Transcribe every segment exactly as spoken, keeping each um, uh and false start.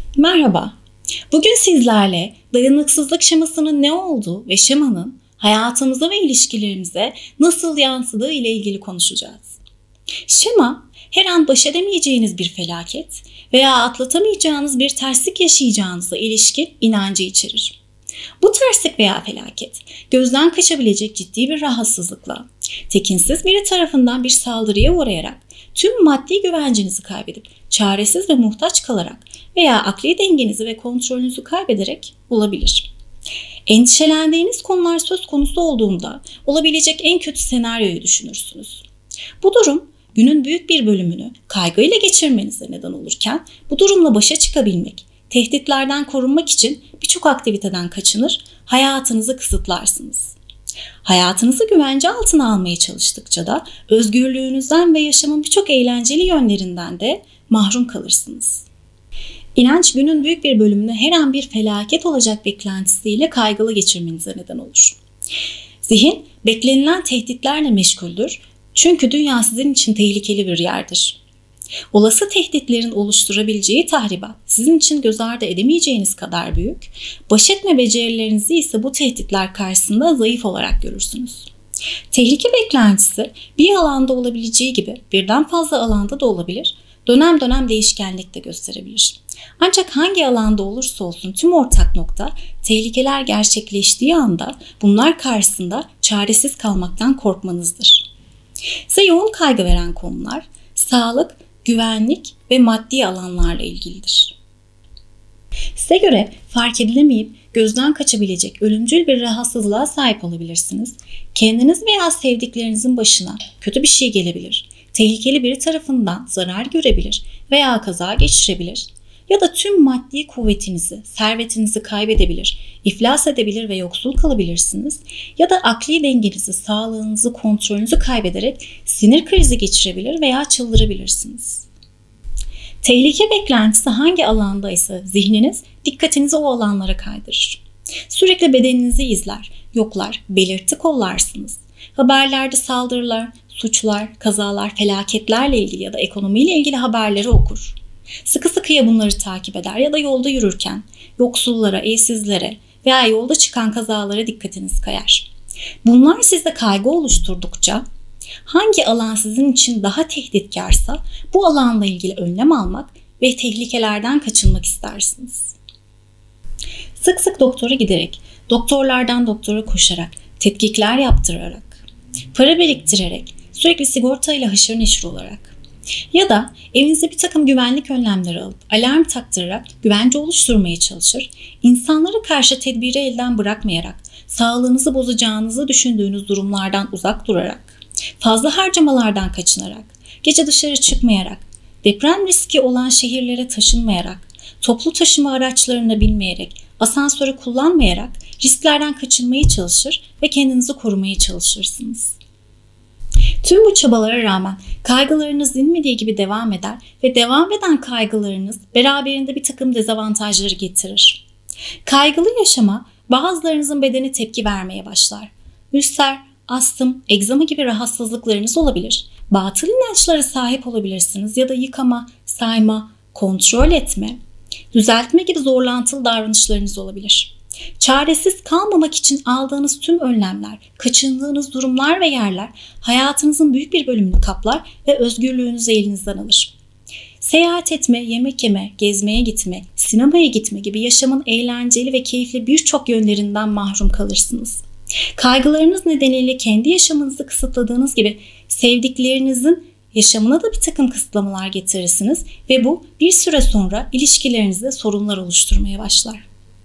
Merhaba. Bugün sizlerle dayanıksızlık şemasının ne olduğu ve şemanın hayatımıza ve ilişkilerimize nasıl yansıdığı ile ilgili konuşacağız. Şema, her an baş edemeyeceğiniz bir felaket veya atlatamayacağınız bir terslik yaşayacağınızla ilişkin inancı içerir. Bu terslik veya felaket, gözden kaçabilecek ciddi bir rahatsızlıkla, tekinsiz biri tarafından bir saldırıya uğrayarak, tüm maddi güvencenizi kaybedip, çaresiz ve muhtaç kalarak veya akli dengenizi ve kontrolünüzü kaybederek olabilir. Endişelendiğiniz konular söz konusu olduğunda olabilecek en kötü senaryoyu düşünürsünüz. Bu durum günün büyük bir bölümünü kaygıyla geçirmenize neden olurken bu durumla başa çıkabilmek, tehditlerden korunmak için birçok aktiviteden kaçınır, hayatınızı kısıtlarsınız. Hayatınızı güvence altına almaya çalıştıkça da özgürlüğünüzden ve yaşamın birçok eğlenceli yönlerinden de mahrum kalırsınız. İnanç günün büyük bir bölümünü her an bir felaket olacak beklentisiyle kaygılı geçirmenize neden olur. Zihin beklenilen tehditlerle meşguldür çünkü dünya sizin için tehlikeli bir yerdir. Olası tehditlerin oluşturabileceği tahribat sizin için göz ardı edemeyeceğiniz kadar büyük, baş etme becerilerinizi ise bu tehditler karşısında zayıf olarak görürsünüz. Tehlike beklentisi bir alanda olabileceği gibi birden fazla alanda da olabilir, dönem dönem değişkenlik de gösterebilir. Ancak hangi alanda olursa olsun tüm ortak nokta tehlikeler gerçekleştiği anda bunlar karşısında çaresiz kalmaktan korkmanızdır. Size yoğun kaygı veren konular sağlık, güvenlik ve maddi alanlarla ilgilidir. Size göre fark edilemeyip gözden kaçabilecek ölümcül bir rahatsızlığa sahip olabilirsiniz. Kendiniz veya sevdiklerinizin başına kötü bir şey gelebilir. Tehlikeli biri tarafından zarar görebilir veya kaza geçirebilir ya da tüm maddi kuvvetinizi, servetinizi kaybedebilir, iflas edebilir ve yoksul kalabilirsiniz ya da akli dengenizi, sağlığınızı, kontrolünüzü kaybederek sinir krizi geçirebilir veya çıldırabilirsiniz. Tehlike beklentisi hangi alandaysa zihniniz dikkatinizi o alanlara kaydırır. Sürekli bedeninizi izler, yoklar, belirti kollarsınız. Haberlerde saldırılar, suçlar, kazalar, felaketlerle ilgili ya da ekonomiyle ilgili haberleri okur. Sıkı sıkıya bunları takip eder ya da yolda yürürken yoksullara, evsizlere veya yolda çıkan kazalara dikkatiniz kayar. Bunlar sizde kaygı oluşturdukça hangi alan sizin için daha tehditkarsa bu alanla ilgili önlem almak ve tehlikelerden kaçınmak istersiniz. Sık sık doktora giderek, doktorlardan doktora koşarak, tetkikler yaptırarak, para biriktirerek, sürekli sigortayla haşır neşir olarak ya da evinizde bir takım güvenlik önlemleri alıp alarm taktırarak güvence oluşturmaya çalışır, insanlara karşı tedbiri elden bırakmayarak, sağlığınızı bozacağınızı düşündüğünüz durumlardan uzak durarak, fazla harcamalardan kaçınarak, gece dışarı çıkmayarak, deprem riski olan şehirlere taşınmayarak, toplu taşıma araçlarına binmeyerek, asansörü kullanmayarak risklerden kaçınmaya çalışır ve kendinizi korumaya çalışırsınız. Tüm bu çabalara rağmen kaygılarınız dinmediği gibi devam eder ve devam eden kaygılarınız beraberinde bir takım dezavantajları getirir. Kaygılı yaşama bazılarınızın bedeni tepki vermeye başlar. Ülser, astım, egzama gibi rahatsızlıklarınız olabilir. Batıl inançlara sahip olabilirsiniz ya da yıkama, sayma, kontrol etme, düzeltme gibi zorlantılı davranışlarınız olabilir. Çaresiz kalmamak için aldığınız tüm önlemler, kaçındığınız durumlar ve yerler hayatınızın büyük bir bölümünü kaplar ve özgürlüğünüzü elinizden alır. Seyahat etme, yemek yeme, gezmeye gitme, sinemaya gitme gibi yaşamın eğlenceli ve keyifli birçok yönlerinden mahrum kalırsınız. Kaygılarınız nedeniyle kendi yaşamınızı kısıtladığınız gibi sevdiklerinizin yaşamına da bir takım kısıtlamalar getirirsiniz ve bu bir süre sonra ilişkilerinizde sorunlar oluşturmaya başlar.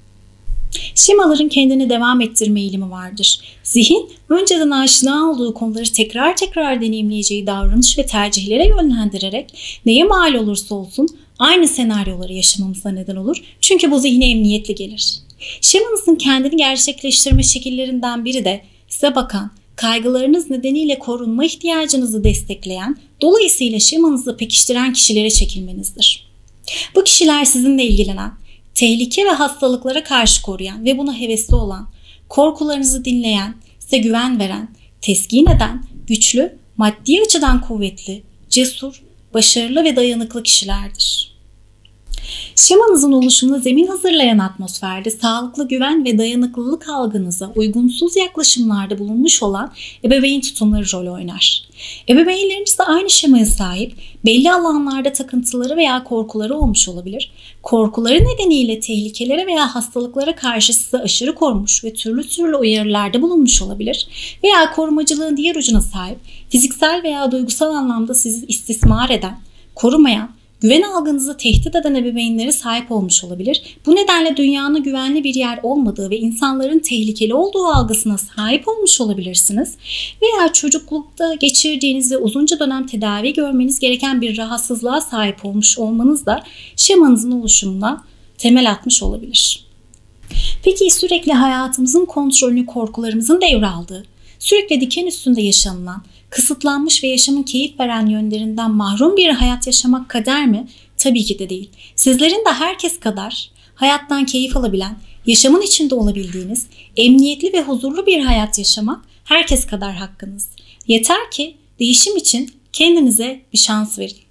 Şemaların kendini devam ettirme eğilimi vardır. Zihin, önceden aşina olduğu konuları tekrar tekrar deneyimleyeceği davranış ve tercihlere yönlendirerek neye mal olursa olsun aynı senaryoları yaşamamıza neden olur. Çünkü bu zihne emniyetli gelir. Şemanızın kendini gerçekleştirme şekillerinden biri de size bakan, kaygılarınız nedeniyle korunma ihtiyacınızı destekleyen, dolayısıyla şemanızı pekiştiren kişilere çekilmenizdir. Bu kişiler sizinle ilgilenen, tehlike ve hastalıklara karşı koruyan ve buna hevesli olan, korkularınızı dinleyen, size güven veren, teskin eden, güçlü, maddi açıdan kuvvetli, cesur, başarılı ve dayanıklı kişilerdir. Şemanızın oluşumuna zemin hazırlayan atmosferde sağlıklı güven ve dayanıklılık algınıza uygunsuz yaklaşımlarda bulunmuş olan ebeveyn tutumları rol oynar. Ebeveynleriniz de aynı şemaya sahip, belli alanlarda takıntıları veya korkuları olmuş olabilir. Korkuları nedeniyle tehlikelere veya hastalıklara karşı sizi aşırı korumuş ve türlü türlü uyarılarda bulunmuş olabilir. Veya korumacılığın diğer ucuna sahip, fiziksel veya duygusal anlamda sizi istismar eden, korumayan, güven algınızı tehdit eden ebeveynlere sahip olmuş olabilir. Bu nedenle dünyanın güvenli bir yer olmadığı ve insanların tehlikeli olduğu algısına sahip olmuş olabilirsiniz. Veya çocuklukta geçirdiğiniz ve uzunca dönem tedavi görmeniz gereken bir rahatsızlığa sahip olmuş olmanız da şemanızın oluşumuna temel atmış olabilir. Peki sürekli hayatımızın kontrolünü korkularımızın devraldığı, sürekli diken üstünde yaşanılan, kısıtlanmış ve yaşamın keyif veren yönlerinden mahrum bir hayat yaşamak kader mi? Tabii ki de değil. Sizlerin de herkes kadar hayattan keyif alabilen, yaşamın içinde olabildiğiniz, emniyetli ve huzurlu bir hayat yaşamak herkes kadar hakkınız. Yeter ki değişim için kendinize bir şans verin.